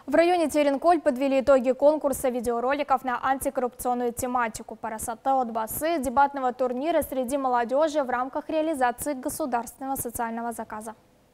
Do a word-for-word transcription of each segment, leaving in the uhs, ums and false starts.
В районе Теренколь подвели итоги конкурса видеороликов на антикоррупционную тематику «Парасата от басы» дебатного турнира среди молодежи в рамках реализации государственного социального заказа.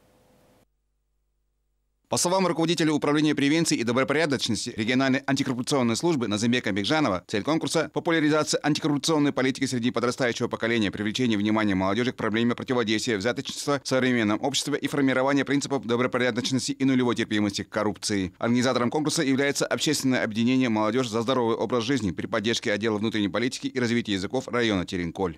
По словам руководителя управления превенции и добропорядочности региональной антикоррупционной службы Назымбека Бекжанова, цель конкурса – популяризация антикоррупционной политики среди подрастающего поколения, привлечение внимания молодежи к проблеме противодействия взяточничества в современном обществе и формирование принципов добропорядочности и нулевой терпимости к коррупции. Организатором конкурса является общественное объединение «Молодежь за здоровый образ жизни» при поддержке отдела внутренней политики и развития языков района Теренколь.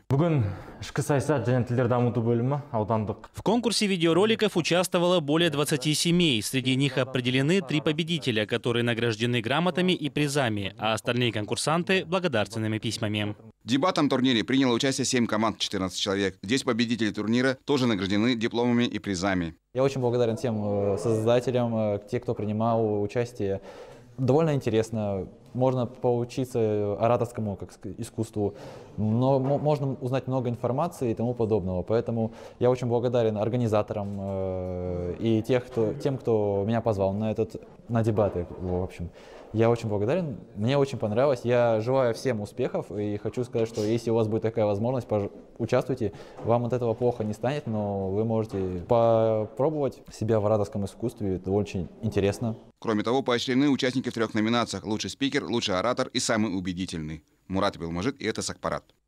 В конкурсе видеороликов участвовало более двадцати семей. Среди них определены три победителя, которые награждены грамотами и призами, а остальные конкурсанты – благодарственными письмами. В дебатном турнире приняло участие семь команд, четырнадцать человек. Здесь победители турнира тоже награждены дипломами и призами. Я очень благодарен тем создателям, те, кто принимал участие. Довольно интересно. Можно поучиться ораторскому как сказать, искусству, но можно узнать много информации и тому подобного. Поэтому я очень благодарен организаторам э, и тех, кто, тем, кто меня позвал на, этот, на дебаты. В общем, я очень благодарен. Мне очень понравилось. Я желаю всем успехов и хочу сказать, что если у вас будет такая возможность, участвуйте. Вам от этого плохо не станет, но вы можете попробовать себя в ораторском искусстве. Это очень интересно. Кроме того, поощрены участники в трех номинациях: лучший спикер, лучший оратор и самый убедительный. Мурат Белмажит, и это Сакпарат.